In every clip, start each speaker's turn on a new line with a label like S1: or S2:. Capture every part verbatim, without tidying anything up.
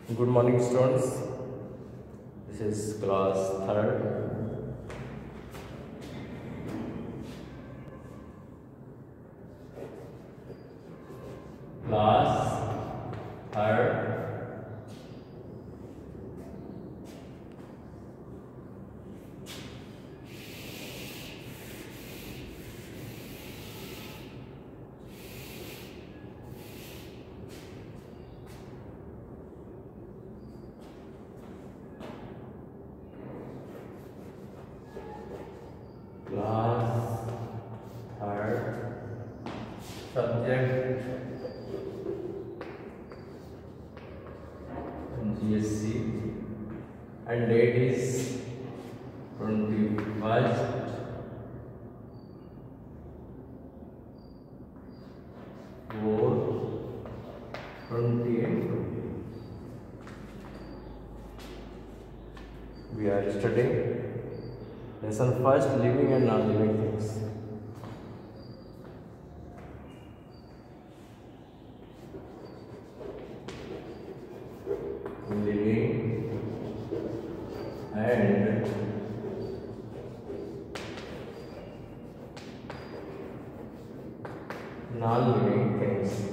S1: Good morning, students. This is class third. Class third. Class third. Subject G S C and date is twenty-first four twenty twenty. We are studying lesson first, living and non-living things. Living and non-living things.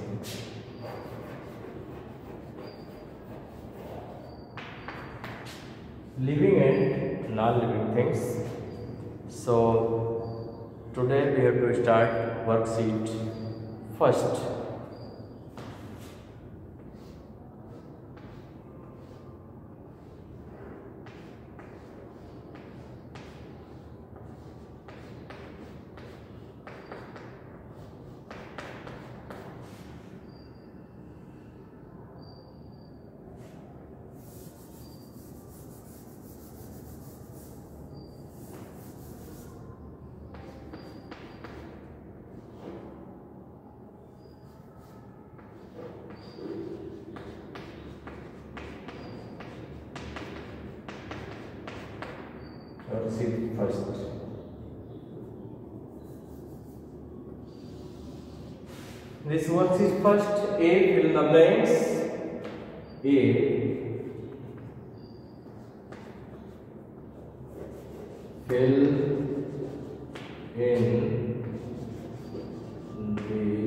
S1: Living and non-living things. So today we have to start worksheet first. Worksheet first. This worksheet first. A, fill in the blanks. A, fill in the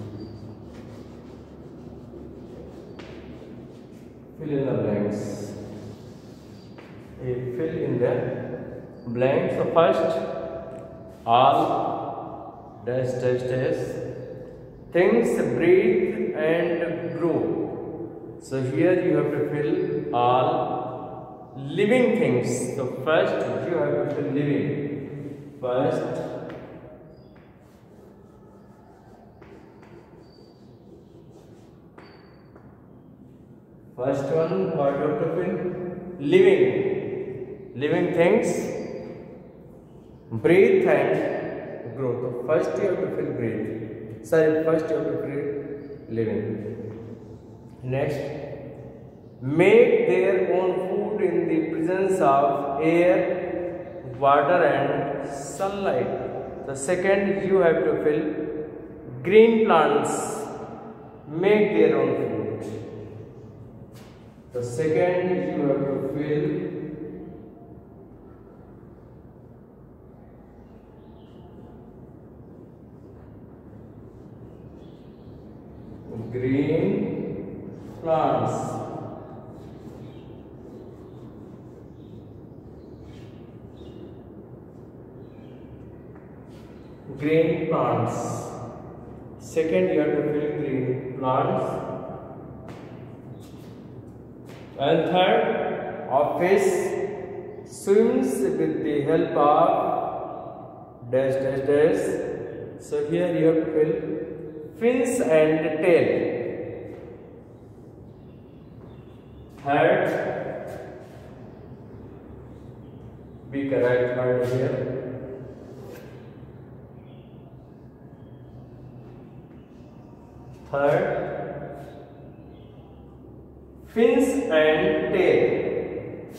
S1: fill in the blanks. A, fill in the blank. So first, all dash dash dash things breathe and grow. So here you have to fill all living things. So first you have to fill living. First first one, what you have to fill? Living. Living things breathe and grow. So first you have to fill breathe. Sorry, first you have to fill living. Next, make their own food in the presence of air, water and sunlight. The second you have to fill green plants. Make their own food. The second you have to fill green plants. Green plants. Second, you have to fill green plants. And third, office swims with the help of dash dash dash. So here you have to fill fins and tail. Third, be correct word here. Third, fins and tail.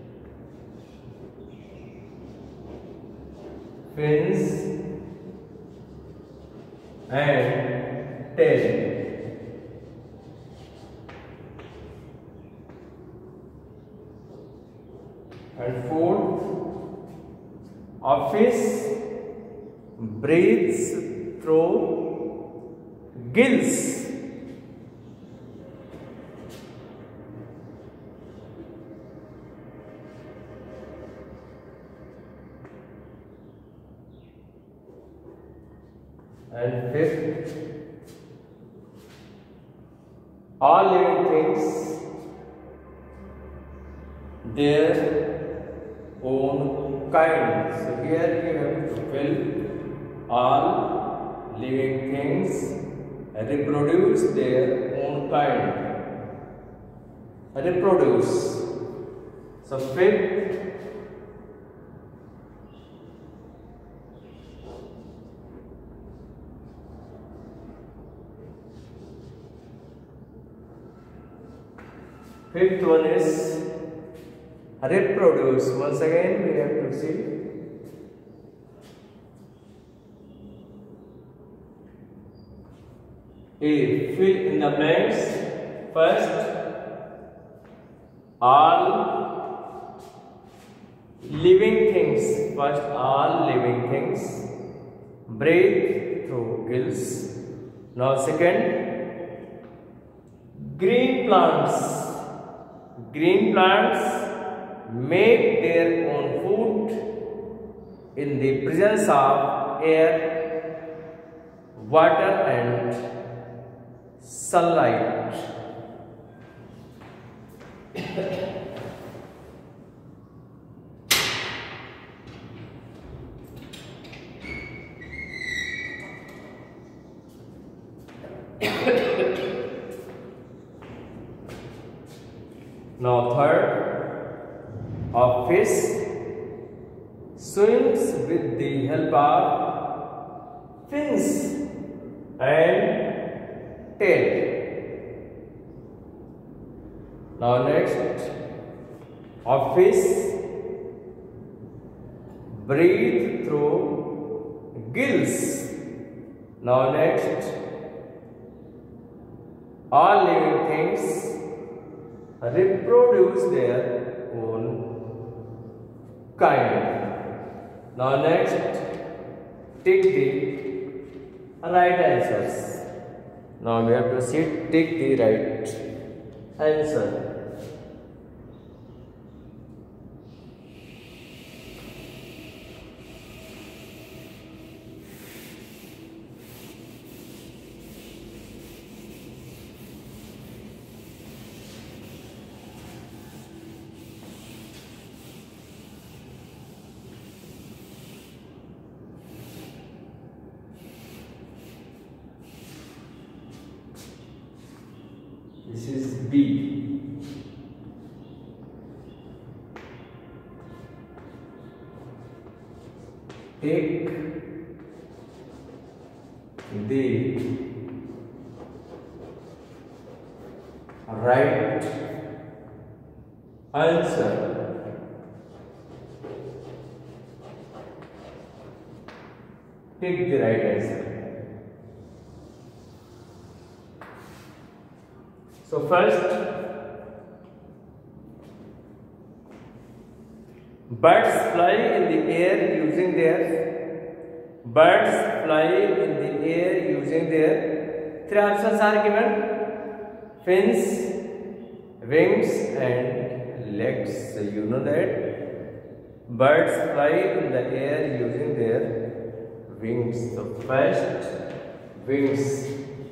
S1: Fins and tail. And fourth, a fish breathes through gills. And fifth, all living things, their own kind. So here you have to fill all living things reproduce their own kind. Reproduce. So fifth, Fifth one is reproduce. Once again we have to see. A. Fill in the blanks. First, all living things. First, all living things breathe through gills. Now second, green plants. Green plants make their own food in the presence of air, water and sunlight. Now third, a fish swims with the help of fins and tail. Now next, a fish breathe through gills. Now next, all living things reproduce their own kind. Now next, take the right answers. Now we have to see take the right answer. This is B. Take the right answer. Take the right answer. So first, birds fly in the air using their birds fly in the air using their three options are given: fins, wings, and legs. So you know that birds fly in the air using their wings. So first, wings.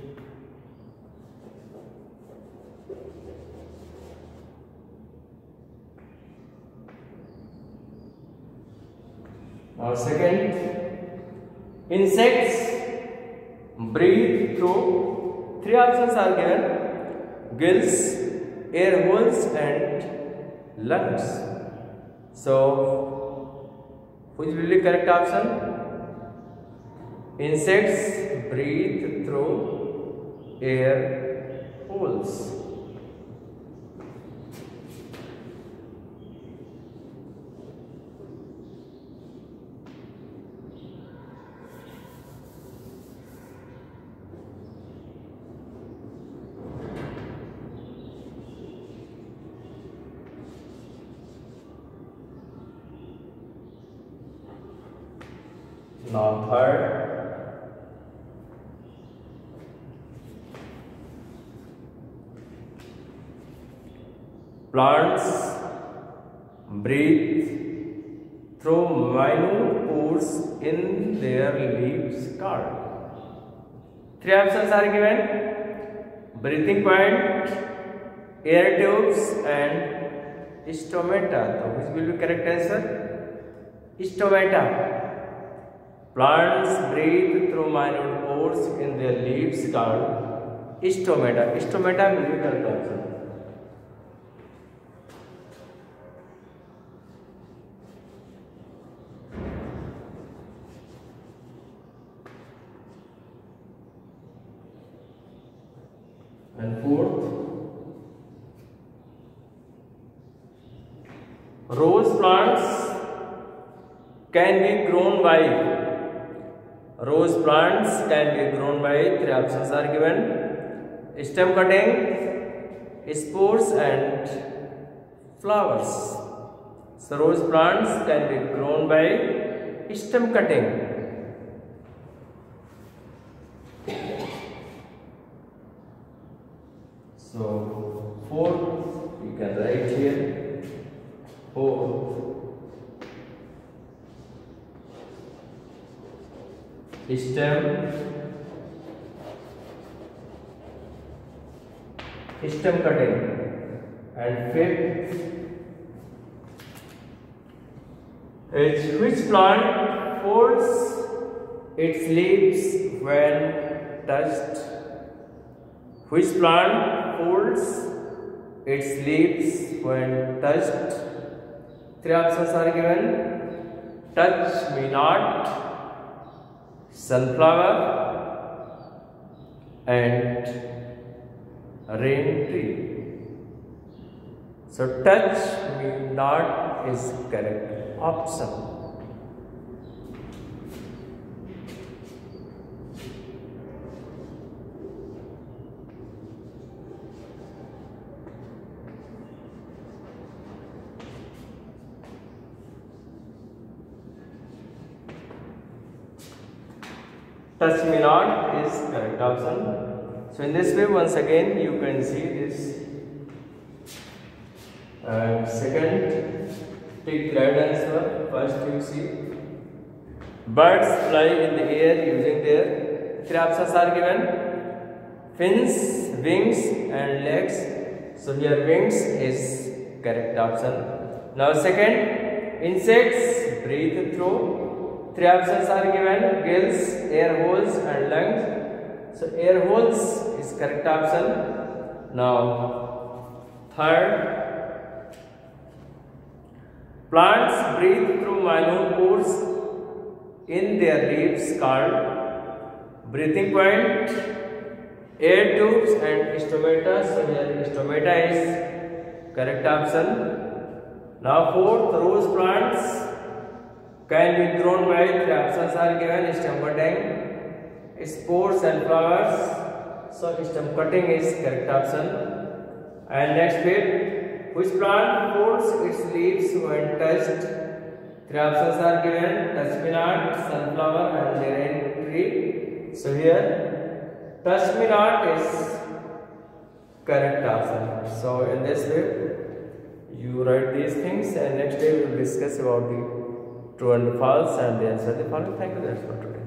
S1: Now second, insects breathe through three options are given: gills, air holes and lungs. So which will be correct option? Insects breathe through air holes. Now third, plants breathe through minute pores in their leaves called. Three options are given: breathing point, air tubes, and stomata. So which will be correct answer? Stomata. Plants breathe through minute pores in their leaves called stomata. Stomata will be correct answer. And fourth, rose plants can be grown by. Rose plants can be grown by. Three options are given: stem cutting, spores, and flowers. So rose plants can be grown by stem cutting. So fourth, you can write here. Fourth, stem stem cutting. And fifth is which plant folds its leaves when touched. Which plant folds its leaves when touched? Three options are given: touch me not, sunflower, and rain tree. So touch me not is correct option. Touch me not is correct option. So in this way, once again you can see this. And second, take right answer. First you see birds fly in the air using their. Three options are given: fins, wings, and legs. So here wings is correct option. Now second, insects breathe through. Three options are given: gills, air holes, and lungs. So air holes is correct option. Now third, plants breathe through minute pores in their leaves called breathing point, air tubes, and stomata. So here stomata is correct option. Now fourth, rose plants can be grown by. Three options are given: stem cutting, spores, and flowers. So stem cutting is correct option. And next bit, which plant folds its leaves when touched? Three options are given: touch me not, sunflower, and rain tree. So here touch me not is correct option. So in this way you write these things, and next day we will discuss about the true and false and the answer the following. Thank you. That's for today.